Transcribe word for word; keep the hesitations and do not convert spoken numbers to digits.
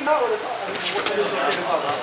我的操！我我就说这个干嘛？